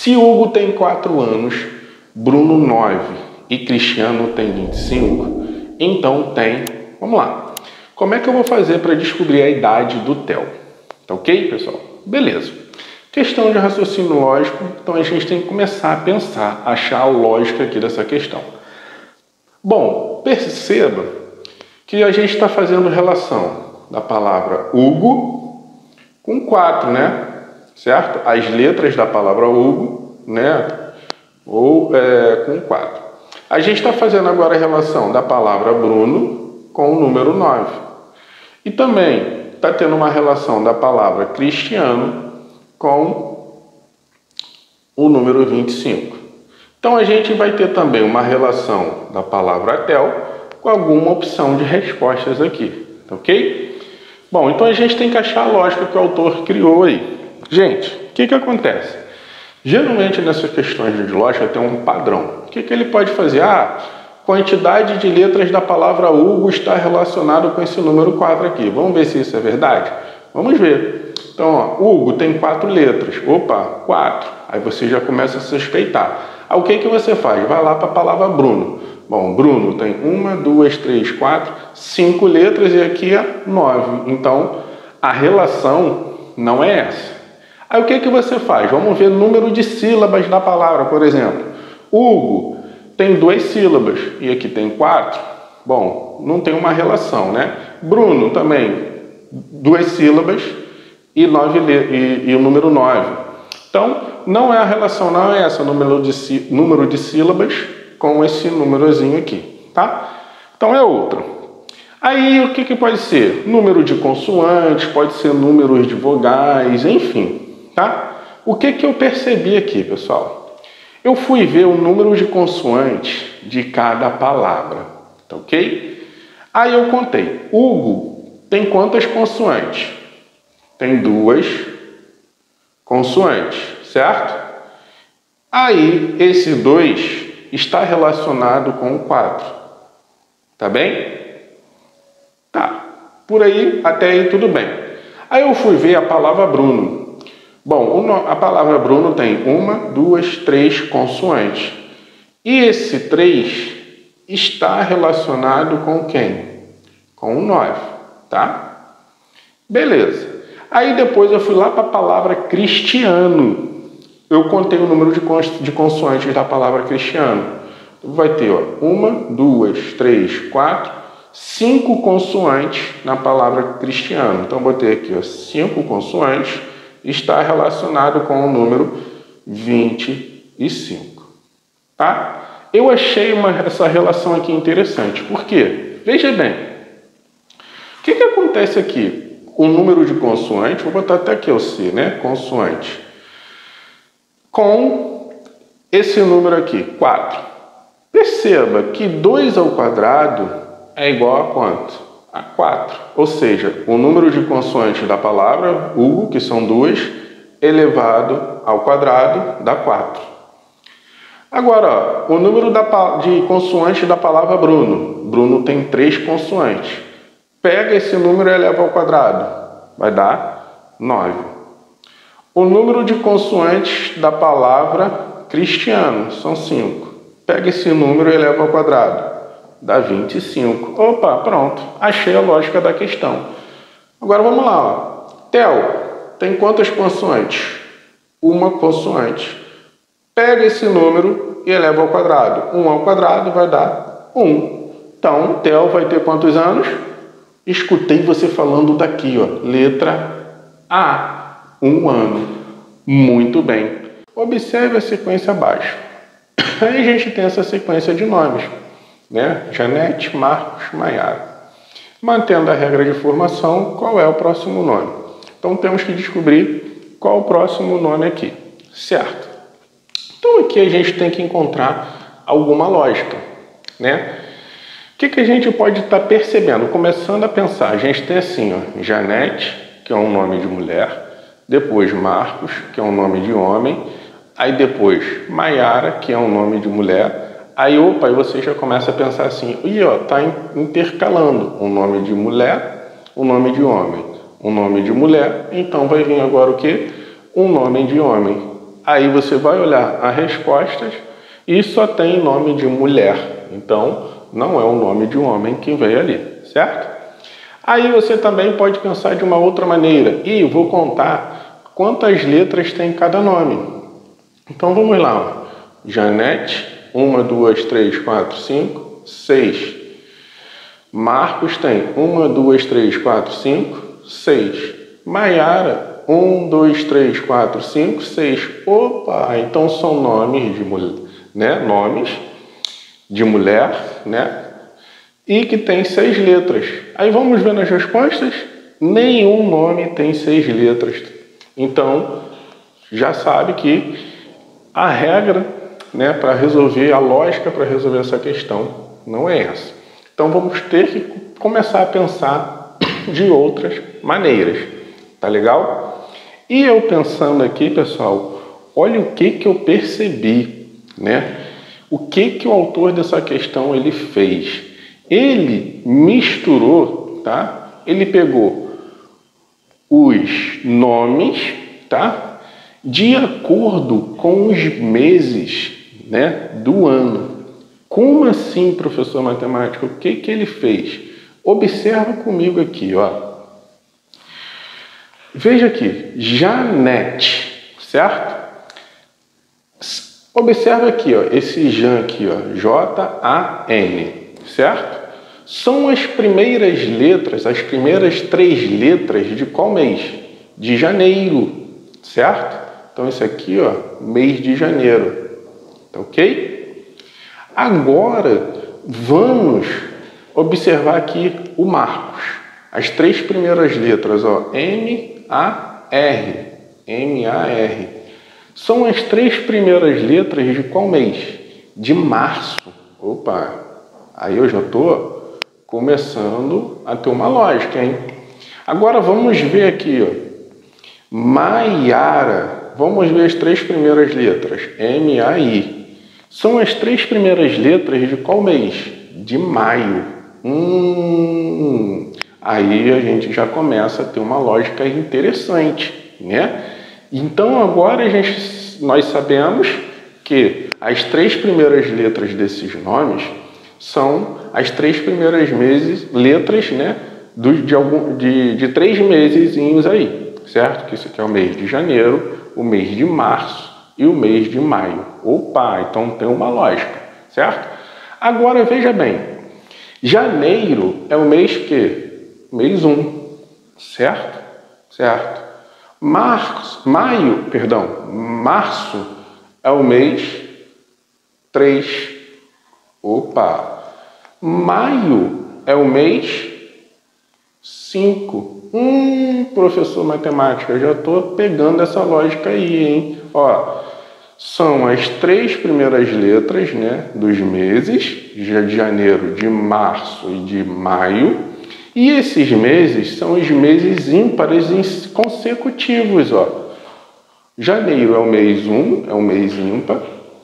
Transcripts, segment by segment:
Se Hugo tem 4 anos, Bruno 9 e Cristiano tem 25, então tem... Vamos lá. Como é que eu vou fazer para descobrir a idade do Theo? Tá ok, pessoal? Beleza. Questão de raciocínio lógico, então a gente tem que começar a pensar, achar a lógica aqui dessa questão. Bom, perceba que a gente está fazendo relação da palavra Hugo com 4, né? Certo? As letras da palavra Hugo, né? Ou com 4. A gente está fazendo agora a relação da palavra Bruno com o número 9. E também está tendo uma relação da palavra Cristiano com o número 25. Então a gente vai ter também uma relação da palavra Theo com alguma opção de respostas aqui, tá ok? Bom, então a gente tem que achar a lógica que o autor criou aí. Gente, o que acontece? Geralmente nessas questões de lógica tem um padrão. O que ele pode fazer? Quantidade de letras da palavra Hugo está relacionado com esse número 4 aqui. Vamos ver se isso é verdade? Vamos ver. Então, ó, Hugo tem 4 letras. Opa, 4. Aí você já começa a suspeitar. Aí o que você faz? Vai lá para a palavra Bruno. Bom, Bruno tem 1, 2, 3, 4, 5 letras e aqui é 9. Então, a relação não é essa. Aí o que você faz? Vamos ver o número de sílabas da palavra, por exemplo. Hugo tem 2 sílabas e aqui tem 4. Bom, não tem uma relação, né? Bruno também, 2 sílabas e o número 9. Então, não é a relação, não é essa, o número de sílabas com esse númerozinho aqui, tá? Então é outra. Aí o que pode ser? Número de consoantes, pode ser números de vogais, enfim, tá? O que eu percebi aqui, pessoal? Eu fui ver o número de consoantes de cada palavra, tá ok? Aí eu contei. Hugo tem quantas consoantes? Tem 2 consoantes, certo? Aí esse 2 está relacionado com o 4, tá bem? Tá, por aí, até aí tudo bem. Aí eu fui ver a palavra Bruno. Bom, a palavra Bruno tem 1, 2, 3 consoantes. E esse 3 está relacionado com quem? Com o 9, tá? Beleza. Aí depois eu fui lá para a palavra Cristiano. Eu contei o número de consoantes da palavra Cristiano. Vai ter 1, 2, 3, 4, 5 consoantes na palavra Cristiano. Então, botei aqui 5 consoantes, está relacionado com o número 25. Tá? Eu achei essa relação aqui interessante. Por quê? Veja bem. O que acontece aqui? O número de consoantes, vou botar até aqui o C, né? Consoante. Com esse número aqui, 4. Perceba que 2 ao quadrado é igual a quanto? A 4. Ou seja, o número de consoantes da palavra Hugo, que são 2, elevado ao quadrado dá 4. Agora, ó, o número de consoantes da palavra Bruno. Bruno tem 3 consoantes. Pega esse número e eleva ao quadrado. Vai dar 9. O número de consoantes da palavra Cristiano são 5. Pega esse número e eleva ao quadrado. Dá 25. Opa, pronto. Achei a lógica da questão. Agora vamos lá. Ó. Theo tem quantas consoantes? 1 consoante. Pega esse número e eleva ao quadrado. 1 ao quadrado vai dar 1. Então, Theo vai ter quantos anos? Escutei você falando daqui, ó. Letra A. 1 ano. Muito bem. Observe a sequência abaixo. Aí a gente tem essa sequência de nomes, né? Janete, Marcos, Maiara. Mantendo a regra de formação, qual é o próximo nome? Então temos que descobrir qual o próximo nome aqui, certo? Então aqui a gente tem que encontrar alguma lógica, né? O que a gente pode estar percebendo? Começando a pensar, a gente tem assim, ó, Janete, que é um nome de mulher, depois Marcos, que é um nome de homem, aí depois Maiara, que é um nome de mulher, aí você já começa a pensar assim, tá intercalando um nome de mulher, um nome de homem, um nome de mulher, então vai vir agora o quê? Um nome de homem. Aí você vai olhar as respostas e só tem nome de mulher. Então, não é o nome de um homem que veio ali, certo? Aí você também pode pensar de uma outra maneira. E vou contar quantas letras tem cada nome. Então, vamos lá. Janete, 1, 2, 3, 4, 5, 6. Marcos tem 1, 2, 3, 4, 5, 6. Maiara, 1, 2, 3, 4, 5, 6. Opa, então são nomes de mulher, né? Nomes de mulher, né? E que tem 6 letras. Aí vamos ver nas respostas. Nenhum nome tem 6 letras. Então, já sabe que a regra, né, para resolver, a lógica para resolver essa questão não é essa. Então, vamos ter que começar a pensar de outras maneiras. Tá legal? E eu pensando aqui, pessoal, olha o que eu percebi, né? O que o autor dessa questão ele fez? Ele misturou, tá? Ele pegou os nomes, tá? De acordo com os meses, né, do ano. Como assim, professor matemático? O que ele fez? Observa comigo aqui, ó. Veja aqui, Janete, certo? Observa aqui, ó, esse Jan aqui, ó, J-A-N, certo? São as primeiras letras, as primeiras 3 letras de qual mês? De janeiro, certo? Então, esse aqui, ó, mês de janeiro, tá ok? Agora, vamos observar aqui o Marcos. As 3 primeiras letras, ó, M-A-R, M-A-R. São as 3 primeiras letras de qual mês? De março. Opa, aí eu já estou começando a ter uma lógica, hein? Agora vamos ver aqui, ó. Maiara. Vamos ver as 3 primeiras letras. M-A-I. São as 3 primeiras letras de qual mês? De maio. Aí a gente já começa a ter uma lógica interessante, né? Então agora nós sabemos que as 3 primeiras letras desses nomes são as 3 primeiras letras, né, de 3 mesezinhos aí, certo? Que isso aqui é o mês de janeiro, o mês de março e o mês de maio. Opa, então tem uma lógica, certo? Agora veja bem, janeiro é o mês que? Mês 1, certo? Certo. Março é o mês 3. Opa! Maio é o mês 5. Professor matemática, eu já estou pegando essa lógica aí, hein? Ó, são as 3 primeiras letras, né, dos meses, de janeiro, de março e de maio. E esses meses são os meses ímpares consecutivos, ó. Janeiro é o mês 1, é o mês ímpar.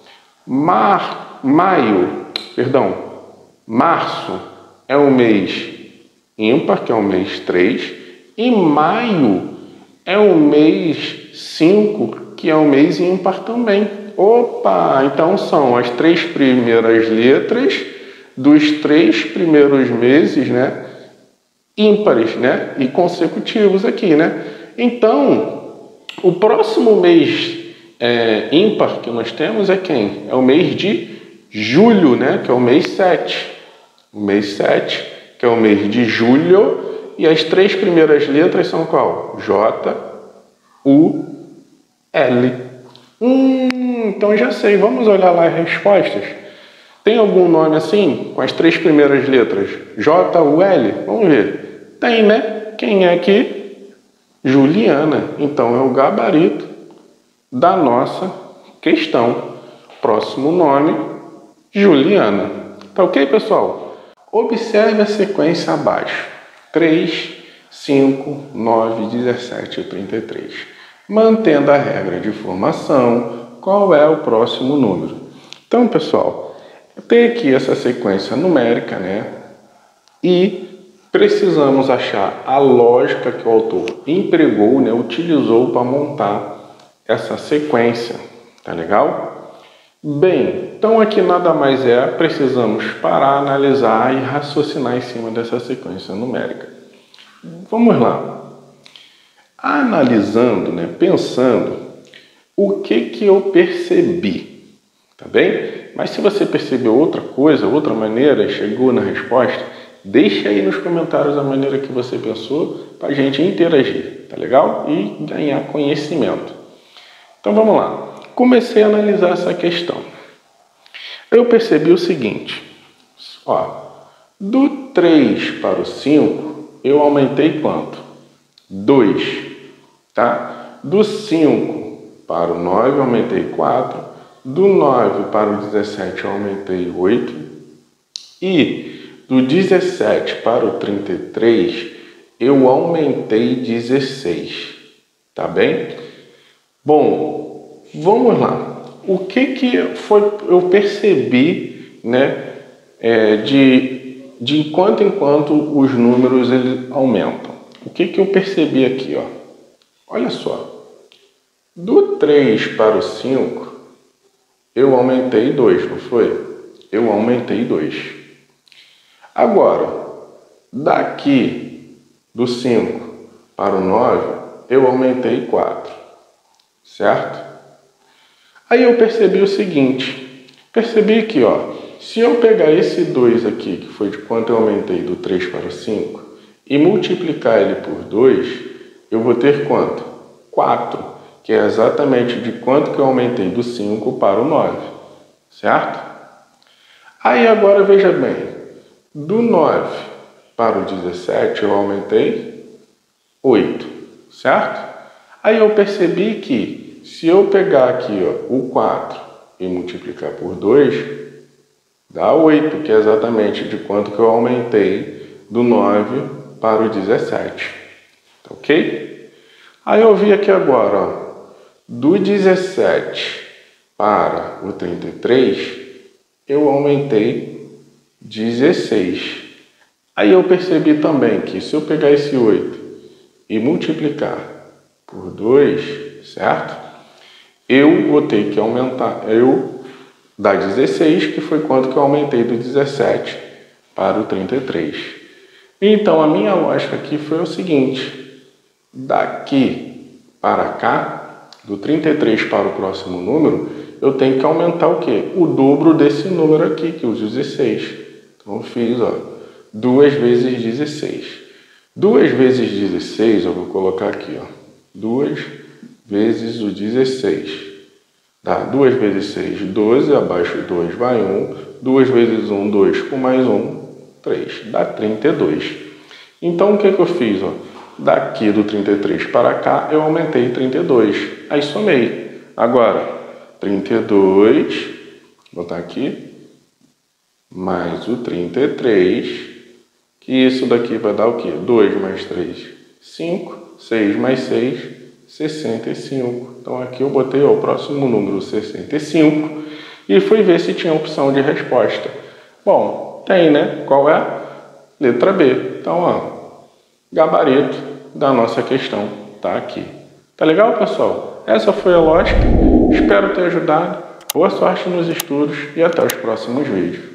Março é o mês ímpar, que é o mês 3. E maio é o mês 5, que é o mês ímpar também. Opa! Então são as 3 primeiras letras dos 3 primeiros meses, né? Ímpares, né? E consecutivos aqui, né? Então, o próximo mês ímpar que nós temos é quem? É o mês de julho, né? Que é o mês 7. O mês 7, que é o mês de julho. E as 3 primeiras letras são qual? J, U, L. Então já sei. Vamos olhar lá as respostas. Tem algum nome assim, com as 3 primeiras letras? J, U, L? Vamos ver. Tem, né? Quem é aqui? Juliana. Então, é o gabarito da nossa questão. Próximo nome, Juliana. Tá ok, pessoal? Observe a sequência abaixo. 3, 5, 9, 17 e 33. Mantendo a regra de formação, qual é o próximo número? Então, pessoal, tem aqui essa sequência numérica, né? E precisamos achar a lógica que o autor empregou, né, utilizou para montar essa sequência, Tá legal? Bem, então aqui nada mais precisamos parar, analisar e raciocinar em cima dessa sequência numérica. Vamos lá. Analisando, pensando, o que eu percebi, tá bem? Mas se você percebeu outra coisa, outra maneira, chegou na resposta, deixa aí nos comentários a maneira que você pensou para a gente interagir, tá legal? E ganhar conhecimento. Então vamos lá. Comecei a analisar essa questão. Eu percebi o seguinte, do 3 para o 5, eu aumentei quanto? 2, tá? Do 5 para o 9, eu aumentei 4. Do 9 para o 17, eu aumentei 8. E do 17 para o 33, eu aumentei 16. Tá bem? Bom, vamos lá. O que eu percebi, de enquanto em quanto os números eles aumentam? O que eu percebi aqui, ó? Olha só. Do 3 para o 5, eu aumentei 2, não foi? Eu aumentei 2. Agora, daqui do 5 para o 9, eu aumentei 4. Certo? Aí eu percebi o seguinte. Percebi que, se eu pegar esse 2 aqui, que foi de quanto eu aumentei do 3 para o 5, e multiplicar ele por 2, eu vou ter quanto? 4. Que é exatamente de quanto que eu aumentei do 5 para o 9, certo? Aí agora veja bem, do 9 para o 17 eu aumentei 8, certo? Aí eu percebi que se eu pegar aqui o 4 e multiplicar por 2, dá 8, que é exatamente de quanto que eu aumentei do 9 para o 17, ok? Aí eu vi aqui agora, do 17 para o 33, eu aumentei 16. Aí eu percebi também que se eu pegar esse 8 e multiplicar por 2, certo? Eu vou ter que aumentar, dá 16, que foi quanto que eu aumentei do 17 para o 33. Então a minha lógica aqui foi o seguinte, daqui para cá, do 33 para o próximo número, eu tenho que aumentar o quê? O dobro desse número aqui, que é o 16. Então eu fiz, 2 vezes 16. 2 vezes 16, eu vou colocar aqui, 2 vezes o 16. Dá 2 vezes 6, 12, abaixo de 2 vai 1. 2 vezes 1, 2, com mais 1, 3. Dá 32. Então o que eu fiz, Daqui do 33 para cá, eu aumentei 32. Aí somei. Agora, 32, vou botar aqui, mais o 33, que isso daqui vai dar o quê? 2 mais 3, 5, 6 mais 6, 65. Então aqui eu botei o próximo número, 65, e fui ver se tinha opção de resposta. Bom, tem, né? Qual é? Letra B. Então, gabarito da nossa questão tá aqui. Tá legal, pessoal? Essa foi a lógica. Espero ter ajudado. Boa sorte nos estudos e até os próximos vídeos.